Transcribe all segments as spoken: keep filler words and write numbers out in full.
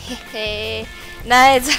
Jeje, nada de eso.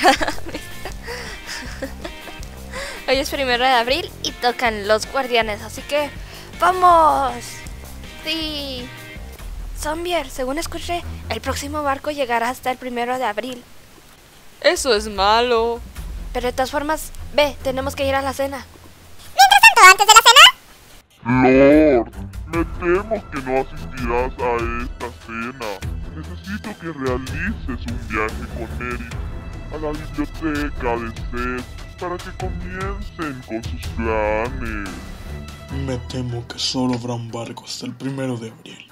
Hoy es primero de abril y tocan los guardianes, así que ¡vamos! Sí. Zombier, según escuché, el próximo barco llegará hasta el primero de abril. Eso es malo. Pero de todas formas, ve, tenemos que ir a la cena. Mientras tanto, antes de la cena... Lord, me temo que no asistirás a esta cena. Necesito que realices un viaje con Eric a la biblioteca de Seth para que comiencen con sus planes. Me temo que solo habrá un barco hasta el primero de abril.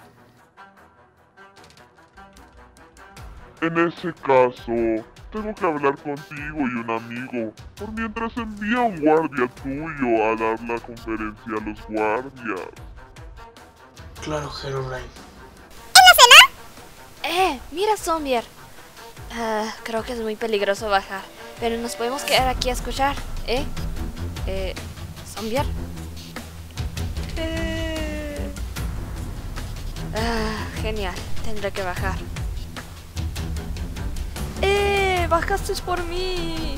En ese caso, tengo que hablar contigo y un amigo, por mientras envía un guardia tuyo a dar la conferencia a los guardias. Claro, Herobrine. ¿En la cena? Eh, mira, Zombier. Ah, creo que es muy peligroso bajar, pero nos podemos quedar aquí a escuchar, ¿eh? Eh, Zombier. Eh... Ah, genial, tendré que bajar. ¡Eh! ¡Bajaste por mí!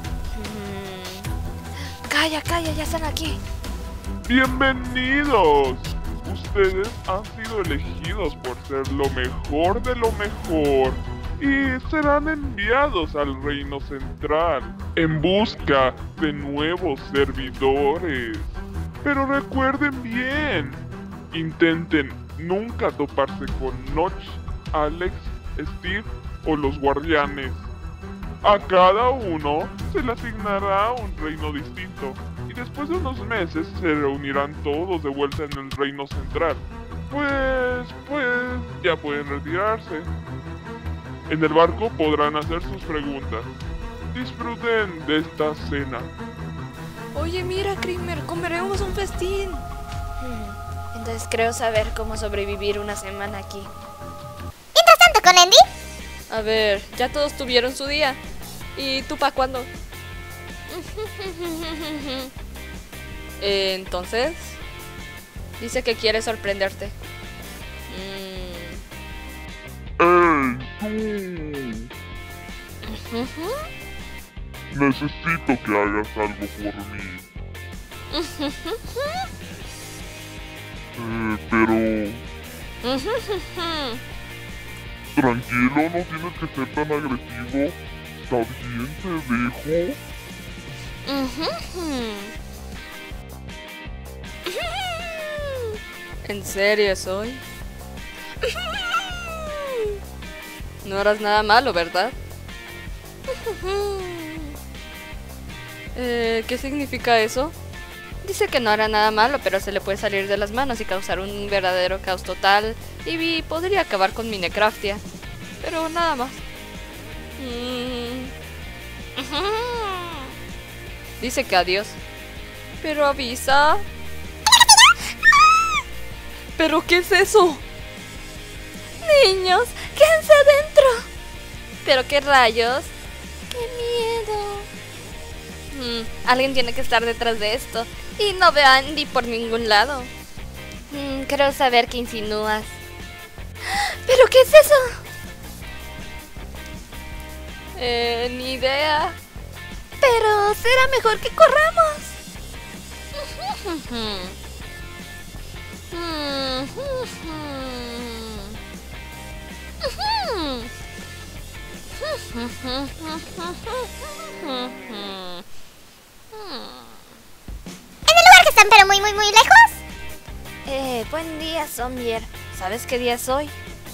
Mm. Calla, calla, ya están aquí. ¡Bienvenidos! Ustedes han sido elegidos por ser lo mejor de lo mejor y serán enviados al Reino Central en busca de nuevos servidores. Pero recuerden bien, intenten nunca toparse con Notch, Alex, Steve o los guardianes. A cada uno se le asignará un reino distinto y después de unos meses se reunirán todos de vuelta en el Reino Central. Pues, pues, ya pueden retirarse. En el barco podrán hacer sus preguntas. Disfruten de esta cena. Oye, mira, Kramer, comeremos un festín. Hmm, Entonces creo saber cómo sobrevivir una semana aquí. Mientras tanto, con Andy... A ver, ya todos tuvieron su día. ¿Y tú pa' cuándo? Eh, Entonces, dice que quiere sorprenderte. Mm. ¡Ey, tú! Necesito que hagas algo por mí. Eh, pero... Tranquilo, no tienes que ser tan agresivo. Está bien, te dejo. ¿En serio es hoy? No harás nada malo, ¿verdad? Eh, ¿qué significa eso? Dice que no hará nada malo, pero se le puede salir de las manos y causar un verdadero caos total. Y podría acabar con mi Necraftia. Pero nada más. Mm. Dice que adiós. Pero avisa. ¿Pero qué es eso? Niños, quédense adentro. ¿Pero qué rayos? ¡Qué miedo! Mm, alguien tiene que estar detrás de esto. Y no veo a Andy por ningún lado. Mm, creo saber qué insinúas. ¿Pero qué es eso? Eh, ni idea. Pero será mejor que corramos. ¿En el lugar que están pero muy muy muy lejos? Eh, buen día, Zombier. ¿Sabes qué día es hoy?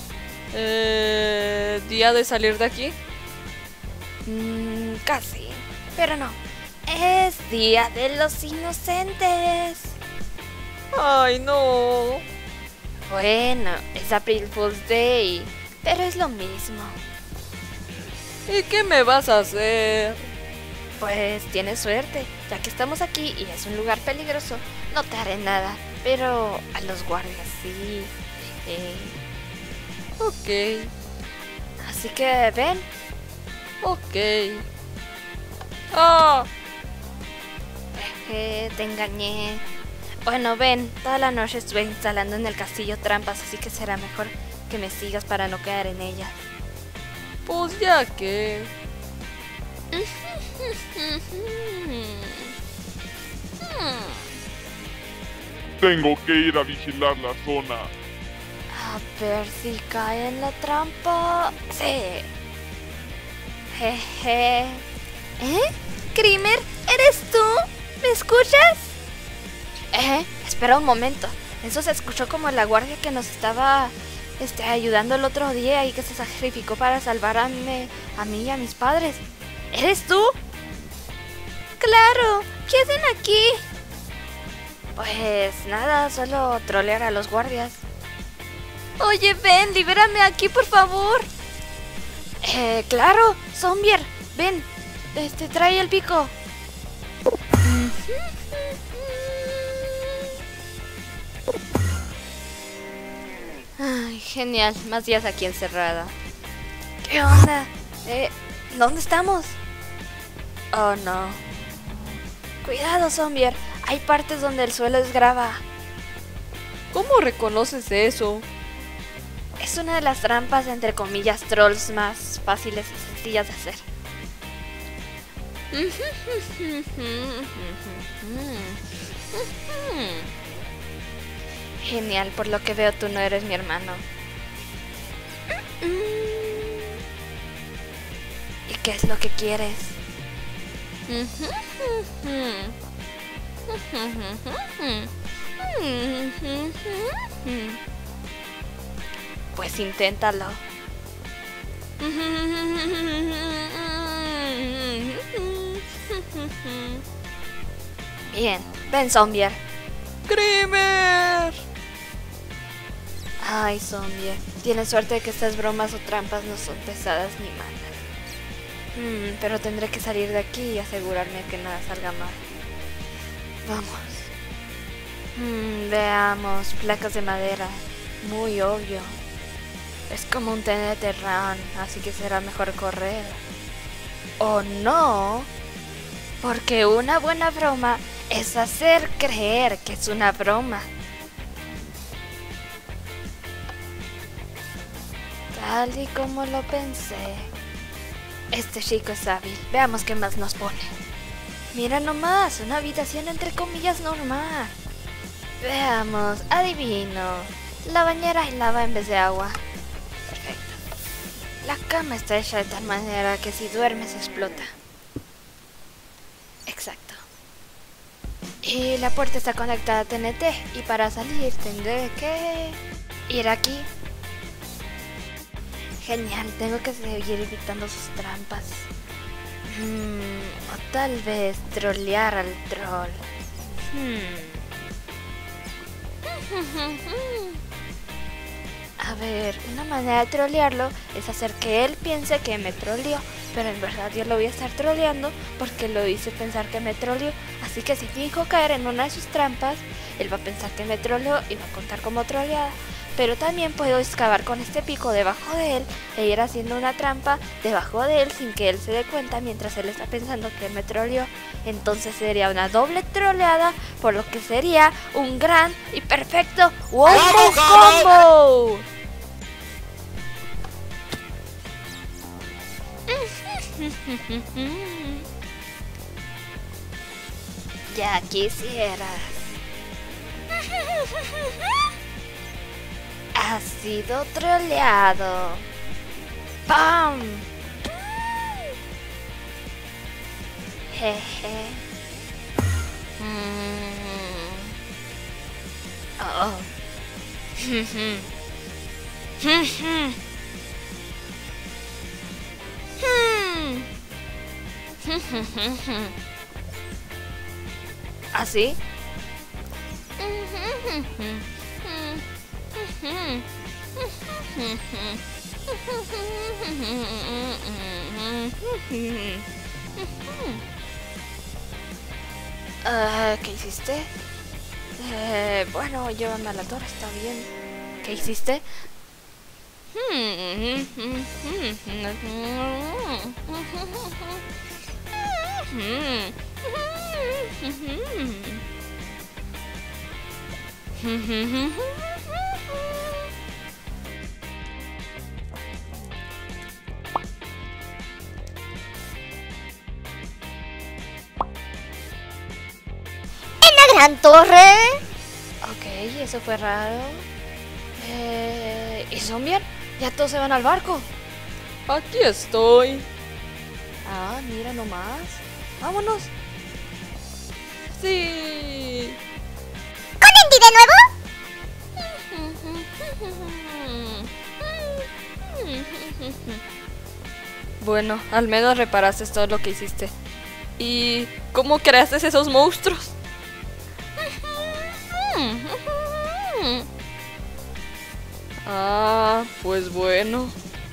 Eh, ¿día de salir de aquí? Mm, casi, pero no. Es Día de los Inocentes. Ay, no. Bueno, es April Fool's Day, pero es lo mismo. ¿Y qué me vas a hacer? Pues tienes suerte, ya que estamos aquí y es un lugar peligroso, no te haré nada, pero a los guardias sí. Eh, Ok, así que ven. ok. ¡Ah! Jeje, te engañé. Bueno, ven, toda la noche estuve instalando en el castillo trampas, así que será mejor que me sigas para no caer en ellas. Pues ya que... Tengo que ir a vigilar la zona. A ver si cae en la trampa. Sí. Jeje. ¿Eh? Krimer, ¿eres tú? ¿Me escuchas? Eh, espera un momento. Eso se escuchó como la guardia que nos estaba este, ayudando el otro día y que se sacrificó para salvar a mí, a mí y a mis padres. ¿Eres tú? Claro. ¿Qué hacen aquí? Pues nada, solo trolear a los guardias. Oye, ven, libérame aquí, por favor. Eh, claro, Zombier, ven, este, trae el pico. Ay, genial, más días aquí encerrada. ¿Qué onda? Eh, ¿dónde estamos? Oh, no. Cuidado, Zombier, hay partes donde el suelo es grava. ¿Cómo reconoces eso? Es una de las trampas, entre comillas, trolls más fáciles y sencillas de hacer. Genial, por lo que veo tú no eres mi hermano. ¿Y qué es lo que quieres? Pues inténtalo. Bien, ven, Zombier. ¡Krimer! Ay, Zombier, tienes suerte de que estas bromas o trampas no son pesadas ni malas. Mm, pero tendré que salir de aquí y asegurarme que nada salga mal. Vamos. Mm, veamos, placas de madera. Muy obvio. Es como un T N T run, así que será mejor correr. ¿O no? Porque una buena broma es hacer creer que es una broma. Tal y como lo pensé. Este chico es hábil. Veamos qué más nos pone. Mira nomás, una habitación entre comillas normal. Veamos, adivino. La bañera hay lava en vez de agua. Perfecto. La cama está hecha de tal manera que si duermes explota. Exacto. Y la puerta está conectada a T N T. Y para salir tendré que ir aquí. Genial, tengo que seguir evitando sus trampas. Hmm, o tal vez trolear al troll. Hmm. A ver, una manera de trolearlo es hacer que él piense que me troleó, pero en verdad yo lo voy a estar troleando porque lo hice pensar que me troleó. Así que si finjo caer en una de sus trampas, él va a pensar que me troleó y va a contar como troleada. Pero también puedo excavar con este pico debajo de él e ir haciendo una trampa debajo de él sin que él se dé cuenta mientras él está pensando que me troleó. Entonces sería una doble troleada, por lo que sería un gran y perfecto Wombo Combo. Ya quisieras. Has sido troleado. ¡Pam! Jeje. Mm. Oh. ¿Así? Uh, ¿Qué hiciste? Eh, bueno, llévame a la torre, está bien. ¿Qué hiciste? gran torre. Ok, eso fue raro. Eh, ¿Y Zombian? Ya todos se van al barco. Aquí estoy. Ah, mira nomás. Vámonos. Sí. ¿Con Andy de nuevo? Bueno, al menos reparaste todo lo que hiciste. ¿Y cómo creaste esos monstruos? Ah, pues bueno.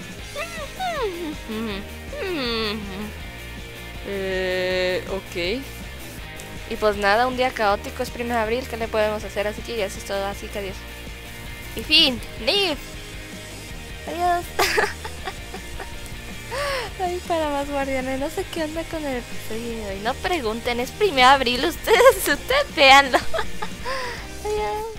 Eh, ok. Y pues nada, un día caótico, es primero de abril, ¿qué le podemos hacer? Así que ya eso es todo, así que adiós. Y fin, leave. Adiós. Ay, para más guardianes, no sé qué onda con el episodio de hoy. No pregunten, es primero de abril, ustedes, ustedes véanlo. Adiós.